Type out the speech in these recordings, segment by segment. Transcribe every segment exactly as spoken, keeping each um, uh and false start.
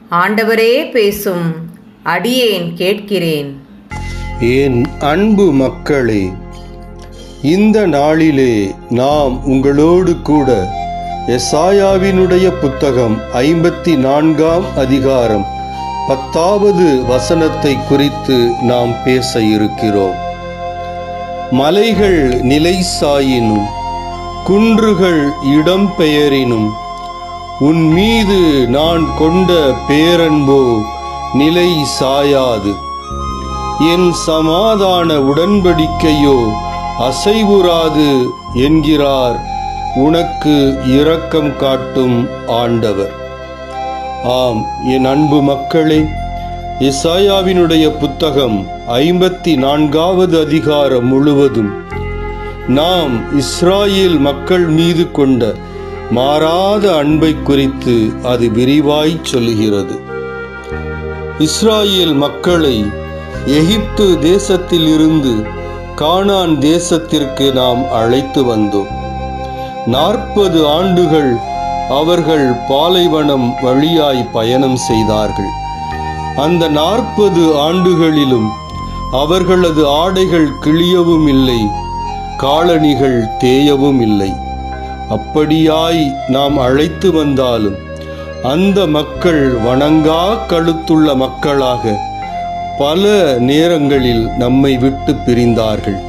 ஆண்டவரே பேசும், அடியேன் கேட்கிறேன். என் அன்பு மக்களே, இந்த நாளிலே நாம் உங்களோடு கூட எசாயாவினுடைய புத்தகம் ஐம்பத்தி நான்காம் அதிகாரம் பத்தாவது வசனத்தை குறித்து நாம் பேச இருக்கிறோம். மலைகள் நிலை சாயினும் குன்றுகள் இடம்பெயரினும் உன் மீது நான் கொண்ட பேரன்போ நிலை சாயாது. என் சமாதான உடன்படிக்கையோ அசைவுறாது என்கிறார் உனக்கு இரக்கம் காட்டும் ஆண்டவர். ஆம், என் அன்பு மக்களே, எசாயாவினுடைய புத்தகம் ஐம்பத்தி நான்காவது அதிகாரம் முழுவதும் நாம் இஸ்ராயேல் மக்கள் மீது கொண்ட மாறாத அன்பை குறித்து அது விரிவாய் சொல்லுகிறது. இஸ்ராயேல் மக்களை எகிப்து தேசத்தில் இருந்து கானான் தேசத்திற்கு நாம் அழைத்து வந்தோம். நாற்பது ஆண்டுகள் அவர்கள் பாலைவனம் வழியாய் பயணம் செய்தார்கள். அந்த நாற்பது ஆண்டுகளிலும் அவர்களது ஆடைகள் கிழியவும் இல்லை, காலணிகள் தேயவும் இல்லை. அப்படியாய் நாம் அழைத்து வந்தாலும் அந்த மக்கள் வணங்கா கழுத்துள்ள மக்களாக பல நேரங்களில் நம்மை விட்டு பிரிந்தார்கள்.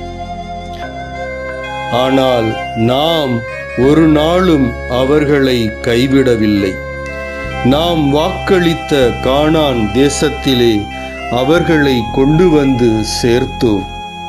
ஆனால் நாம் ஒரு நாளும் அவர்களை கைவிடவில்லை. நாம் வாக்களித்த கானான் தேசத்திலே அவர்களை கொண்டு வந்து சேர்த்தோம்.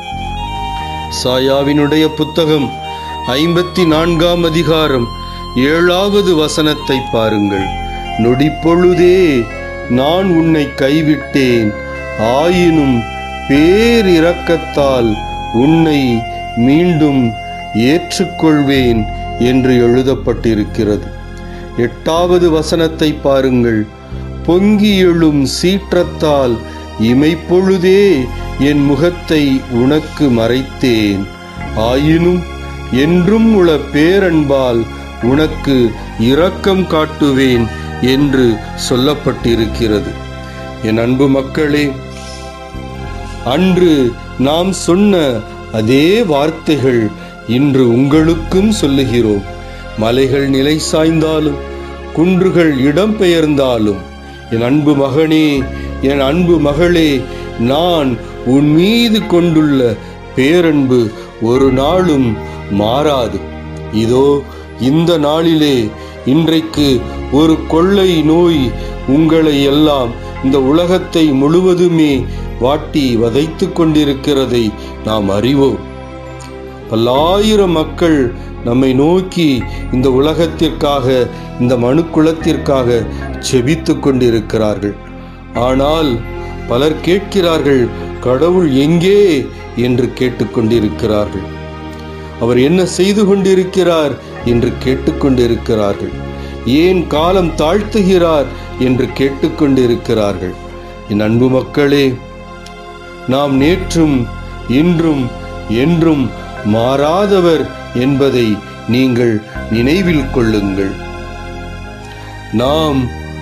சாயாவினுடைய புத்தகம் ஐம்பத்தி நான்காம் அதிகாரம் ஏழாவது வசனத்தை பாருங்கள். நொடிப்பொழுதே நான் உன்னை கைவிட்டேன், ஆயினும் பேரிரக்கத்தால் உன்னை மீண்டும் ஏற்றுக்கொள்வேன் என்று எழுதப்பட்டிருக்கிறது. எட்டாவது வசனத்தை பாருங்கள். பொங்கி எழும் சீற்றத்தால் இமைப்பொழுதே என் முகத்தை உனக்கு மறைத்தேன், ஆயினும் என்றும் உள்ள பேரன்பால் உனக்கு இரக்கம் காட்டுவேன் என்று சொல்லப்பட்டிருக்கிறது. என் அன்பு மக்களே, அன்று நாம் சொன்ன அதே வார்த்தைகள் இன்று உங்களுக்கும் சொல்லுகிறோம். மலைகள் நிலை சாய்ந்தாலும் குன்றுகள் இடம்பெயர்ந்தாலும் என் அன்பு மகனே, என் அன்பு மகளே, நான் உன் மீது கொண்டுள்ள பேரன்பு ஒரு நாளும் மாறாது. இதோ இந்த நாளிலே இன்றைக்கு ஒரு கொள்ளை நோய் உங்களை எல்லாம், இந்த உலகத்தை முழுவதுமே வாட்டி வதைத்து கொண்டிருக்கிறதை நாம் அறிவோம். பல்லாயிரம் மக்கள் நம்மை நோக்கி இந்த உலகத்திற்காக, இந்த மனுக்குலத்திற்காக செபித்து கொண்டிருக்கிறார்கள். ஆனால் பலர் கேட்கிறார்கள், கடவுள் எங்கே என்று கேட்டுக்கொண்டிருக்கிறார்கள். அவர் என்ன செய்து கொண்டிருக்கிறார் என்று கேட்டுக்கொண்டிருக்கிறார்கள். ஏன் காலம் தாழ்த்துகிறார் என்று கேட்டுக்கொண்டிருக்கிறார்கள். என் அன்பு மக்களே, நாம் நேற்றும் இன்றும் என்றும் மாறாதவர் என்பதை நீங்கள் நினைவில் கொள்ளுங்கள். நாம்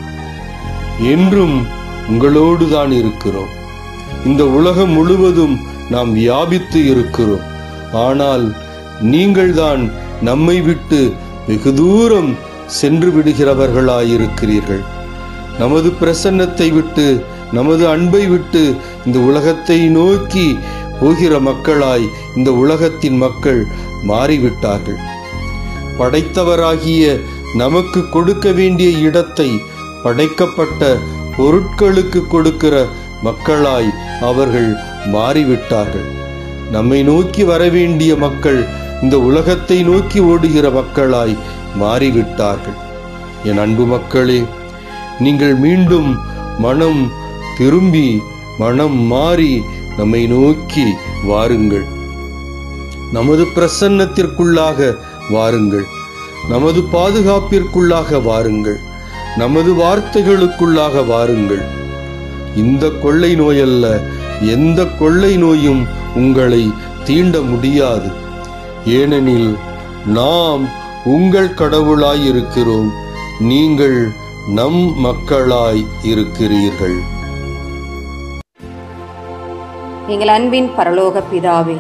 என்றும் உங்களோடு தான் இருக்கிறோம். இந்த உலகம் முழுவதும் நாம் வியாபித்து இருக்கிறோம். ஆனால் நீங்கள்தான் நம்மை விட்டு வெகு தூரம் சென்று விடுகிறவர்களாயிருக்கிறீர்கள். நமது பிரசன்னத்தை விட்டு, நமது அன்பை விட்டு இந்த உலகத்தை நோக்கி போகிற மக்களாய் இந்த உலகத்தின் மக்கள் மாறிவிட்டார்கள். படைத்தவராகிய நமக்கு கொடுக்க வேண்டிய இடத்தை படைக்கப்பட்ட பொருட்களுக்கு கொடுக்கிற மக்களாய் அவர்கள் மாறிவிட்டார்கள். நம்மை நோக்கி வரவேண்டிய மக்கள் இந்த உலகத்தை நோக்கி ஓடுகிற மக்களாய் மாறிவிட்டார்கள். என் அன்பு மக்களே, நீங்கள் மீண்டும் மனம் திரும்பி, மனம் மாறி நம்மை நோக்கி வாருங்கள். நமது பிரசன்னத்திற்குள்ளாக வாருங்கள். நமது பாதுகாப்பிற்குள்ளாக வாருங்கள். நமது வார்த்தைகளுக்குள்ளாக வாருங்கள். இந்த கொள்ளை நோயல்ல, எந்த கொள்ளை நோயும் உங்களை தீண்ட முடியாது. ஏனெனில் நாம் உங்கள் கடவுளாய் இருக்கிறோம், நீங்கள் நம் மக்களாய் இருக்கிறீர்கள். எங்கள் அன்பின் பரலோக பிதாவே,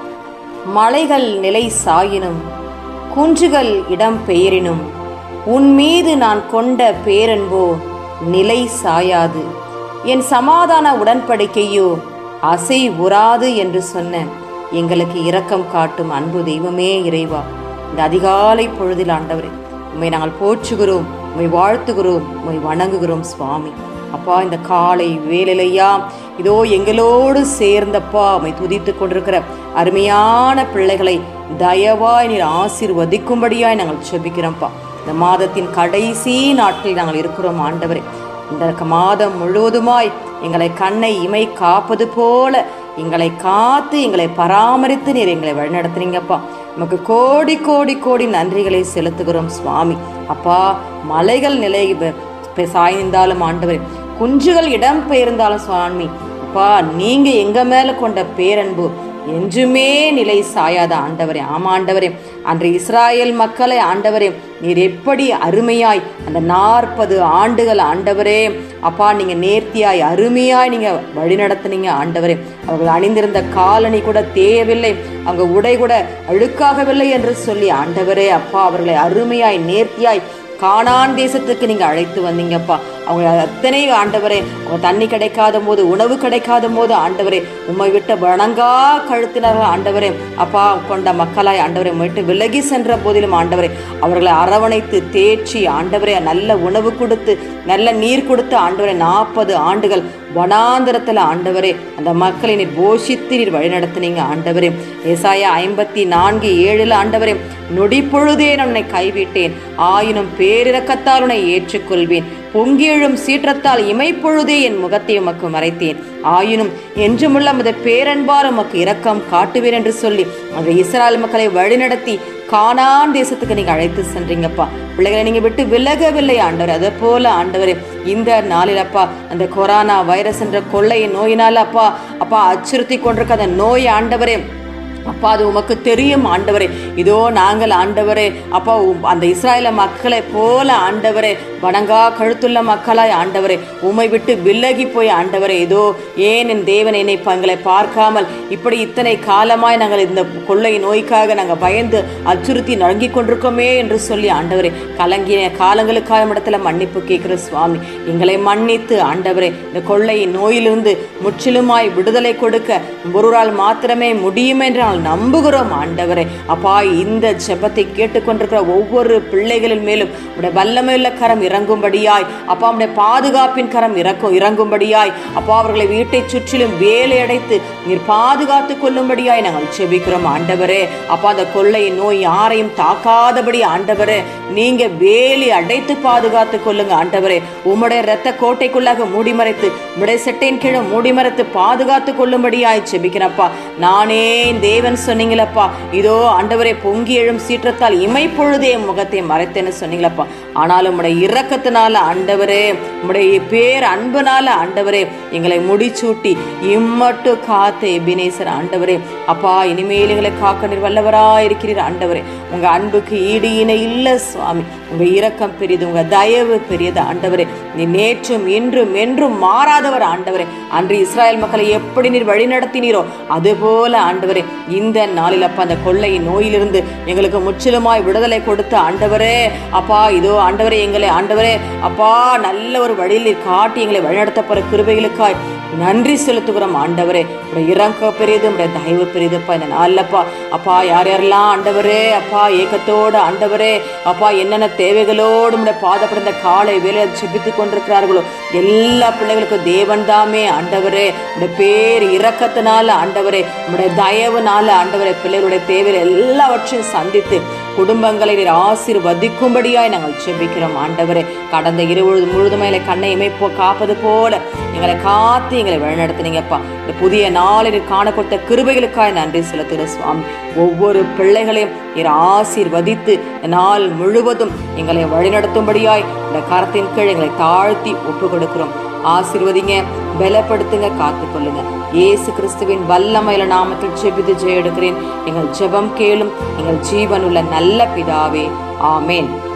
மலைகள் நிலை சாயினும் குன்றுகள் இடம் பெயரினும் உன் மீது நான் கொண்ட பேரன்போ நிலை சாயாது, என் சமாதான உடன்படிக்கையோ அசை உறாது என்று சொன்ன எங்களுக்கு இரக்கம் காட்டும் அன்பு தெய்வமே இறைவா, இந்த அதிகாலை பொழுதில் ஆண்டவரே உம்மை நாங்கள் போற்றுகிறோம், உம்மை வாழ்த்துகிறோம், உம்மை வணங்குகிறோம் சுவாமி. அப்பா, இந்த காலை வேலையா இதோ எங்களோடு சேர்ந்தப்பா உம்மை துதித்து கொண்டிருக்கிற அருமையான பிள்ளைகளை தயவாய் நீர் ஆசீர்வதிக்கும்படியாய் நாங்கள் செபிக்கிறோம்ப்பா. இந்த மாதத்தின் கடைசி நாட்களில் நாங்கள் இருக்கிறோம் ஆண்டவரே. இந்த மாதம் முழுவதுமாய் எங்களை கண்ணை இமை காப்பது போல எங்களை காத்து எங்களை பராமரித்து நீர் எங்களை வழிநடத்துறீங்கப்பா. நமக்கு கோடி கோடி கோடி நன்றிகளை செலுத்துகிறோம் சுவாமி. அப்பா, மலைகள் நிலை சாய்ந்தாலும் ஆண்டவரே, குஞ்சுகள் இடம் பெயர்ந்தாலும் சுவாமி, அப்பா நீங்க எங்க மேல கொண்ட பேரன்பு என்றுமே நிலை சாயாத ஆண்டவரே. ஆமா ஆண்டவரே, அன்று இஸ்ராயேல் மக்களை ஆண்டவரே நீர் எப்படி அருமையாய் அந்த நாற்பது ஆண்டுகள் ஆண்டவரே அப்பா நீங்க நேர்த்தியாய் அருமையாய் நீங்க வழி நடத்தினீங்க ஆண்டவரே. அவர்கள் அணிந்திருந்த காலணி கூட தேயவில்லை, அவங்க உடை கூட அழுக்காகவில்லை என்று சொல்லி ஆண்டவரே அப்பா அவர்களை அருமையாய் நேர்த்தியாய் கானான் தேசத்துக்கு நீங்க அழைத்து வந்தீங்கப்பா. அவங்க அத்தனை ஆண்டவரே, அவங்க தண்ணி கிடைக்காத போது, உணவு கிடைக்காத போது ஆண்டவரே உம்மை விட்டு வணங்கா கழுத்தினார்கள் ஆண்டவரே. அப்பா கொண்ட மக்களாய் ஆண்டவரை விட்டு விலகி சென்ற போதிலும் ஆண்டவரே அவர்களை அரவணைத்து தேய்ச்சி ஆண்டவரே நல்ல உணவு கொடுத்து நல்ல நீர் கொடுத்து ஆண்டவரே நாற்பது ஆண்டுகள் வனாந்திரத்துல ஆண்டவரே அந்த மக்களை நீர் போஷித்து நீர் வழிநடத்தினீங்க ஆண்டவரே. ஏசாயா ஐம்பத்தி நான்கு ஏழுல ஆண்டவரே, நொடி பொழுதே நான் உன்னை கைவிட்டேன், ஆயினும் பேரிரக்கத்தால் உன்னை ஏற்றுக்கொள்வேன், பொங்கி எழும் சீற்றத்தால் இமைப்பொழுதே என் முகத்தை உமக்கு மறைத்தேன், ஆயினும் என்றுமுள்ள அந்த பேரன்பால் உமக்கு இரக்கம் காட்டுவேன் என்று சொல்லி அந்த இஸ்ராயல் மக்களை வழிநடத்தி கானான் தேசத்துக்கு நீங்க அழைத்து சென்றீங்கப்பா. பிள்ளைகளை நீங்க விட்டு விலகவில்லை ஆண்டவர். அதே போல ஆண்டவரே இந்த நாளில் அப்பா அந்த கொரோனா வைரஸ் என்ற கொள்ளை நோயினால அப்பா அப்பா அச்சுறுத்தி கொண்டிருக்க அந்த நோய் ஆண்டவரே அப்பா அது உமக்கு தெரியும் ஆண்டவரே. இதோ நாங்கள் ஆண்டவரே அப்பா அந்த இஸ்ராயேல மக்களை போல ஆண்டவரே வணங்கா கழுத்துள்ள மக்களாய் ஆண்டவரே உம்மை விட்டு விலகி போய் ஆண்டவரே இதோ ஏன் என் தேவன் என்னை எங்களை பார்க்காமல் இப்படி இத்தனை காலமாய் நாங்கள் இந்த கொள்ளை நோய்க்காக நாங்கள் பயந்து அச்சுறுத்தி நடுங்கிக் கொண்டிருக்கோமே என்று சொல்லி ஆண்டவரே கலங்கிய காலங்களுக்காக இடத்துல மன்னிப்பு கேட்கிற சுவாமி, எங்களை மன்னித்து ஆண்டவரே இந்த கொள்ளை நோயிலிருந்து முற்றிலுமாய் விடுதலை கொடுக்க ஒருவரால் மாத்திரமே முடியும் என்று நம்புகிறோம் ஆண்டவரே. அப்பா இந்த ஜெபத்தை கேட்டுக்கொண்டிருக்கிற ஒவ்வொரு பிள்ளைகளின் மேலும் உடைய வல்லமையுள்ள கரம் இறங்கும்படியாய் அப்பா உடைய பாதுகாப்பின் கரம் இறக்கும் இறங்கும்படியாய் அப்பா அவர்களை வீட்டை சுற்றிலும் வேலை அடைத்து நீர் பாதுகாத்து கொள்ளும்படியாய் நாங்கள் ஜெபிக்கிறோம் ஆண்டவரே. அப்பா அந்த கொள்ளை நோய் யாரையும் தாக்காதபடி ஆண்டவரே நீங்க வேலி அடைத்து பாதுகாத்து கொள்ளுங்க ஆண்டவரே. உம்முடைய இரத்த கோட்டைக்குள்ளாக மூடி மறைத்து உம்முடைய செட்டையின் கீழே மூடி மறைத்து பாதுகாத்து கொள்ளும்படியாய் ஜெபிக்கிறப்பா. நானே தேவன் சொன்னீங்களப்பா, இதோ ஆண்டவரே பொங்கி எழும் சீற்றத்தால் இமைப்பொழுதே முகத்தை மறைத்தேன்னு சொன்னீங்களப்பா. ஆனாலும் உம்முடைய இரக்கத்தினால ஆண்டவரே உம்முடைய பேர் அன்புனால ஆண்டவரே எங்களை முடிச்சூட்டி இம்மட்டு காத்த எபினேசர் ஆண்டவரே. அப்பா இனிமேல் எங்களை காக்க நீர் வல்லவராய் இருக்கிறீர் ஆண்டவரே. உங்க அன்புக்கு ஈடு இணை இல்ல சுவாமி. உங்க இரக்கம் பெரியது, உங்க தயவு பெரியது ஆண்டவரே. நீ நேற்றும் இன்றும் என்றும் மாறாதவர் ஆண்டவரே. அன்று இஸ்ராயல் மக்களை எப்படி நீர் வழி நடத்தினீரோ அதுபோல ஆண்டவரே இந்த நாளில் அப்பா அந்த கொள்ளை நோயிலிருந்து எங்களுக்கு முற்றிலுமாய் விடுதலை கொடுத்த ஆண்டவரே அப்பா இதோ ஆண்டவரே எங்களை ஆண்டவரே அப்பா நல்ல ஒரு வழியில் காட்டி எங்களை வழிநடத்த போற கிருபைகளுக்காய் நன்றி செலுத்துகிறோம் ஆண்டவரே. உடைய இரக்கம் பெரியது, உடைய தயவு பெரியதுப்பா. இந்த நாளிலப்பா அப்பா யார் யாரெல்லாம் ஆண்டவரே அப்பா ஏக்கத்தோடு ஆண்டவரே அப்பா என்னென்ன தேவைகளோடு உடைய பாதப்பட காலை வேலை செபித்து கொண்டிருக்கிறார்களோ எல்லா பிள்ளைகளுக்கும் தேவன் தாமே ஆண்டவரே உடைய பேர் இரக்கத்தினால ஆண்டவரே உடைய தயவுனால ஆண்டவரே பிள்ளைகளுடைய தேவைகள் எல்லாவற்றையும் சந்தித்து குடும்பங்களை நீர் ஆசீர்வதிக்கும்படியாய் நாங்கள் செபிக்கிறோம் ஆண்டவரே. கடந்த இருபது முழுதுமையில கண்ணை இமைப்போ காப்பது போல எங்களை காத்து எங்களை வழிநடத்தினீங்கப்பா. இந்த புதிய நாளில் காண கொடுத்த கிருபைகளுக்காய் நன்றி செலுத்துகிற சுவாமி. ஒவ்வொரு பிள்ளைகளையும் நீர் ஆசீர்வதித்து நாள் முழுவதும் எங்களை வழிநடத்தும்படியாய் இந்த கரத்தின் கீழ் எங்களை தாழ்த்தி ஒப்பு கொடுக்கிறோம். ஆசீர்வதிங்க, பலப்படுத்துங்க, காத்துக்கொள்ளுங்க. இயேசு கிறிஸ்துவின் வல்லமையில நாமத்தில் ஜெபித்து ஜெய எடுக்கிறேன். எங்கள் ஜெபம் கேளும் எங்கள் ஜீவனுள்ள நல்ல பிதாவே. ஆமேன்.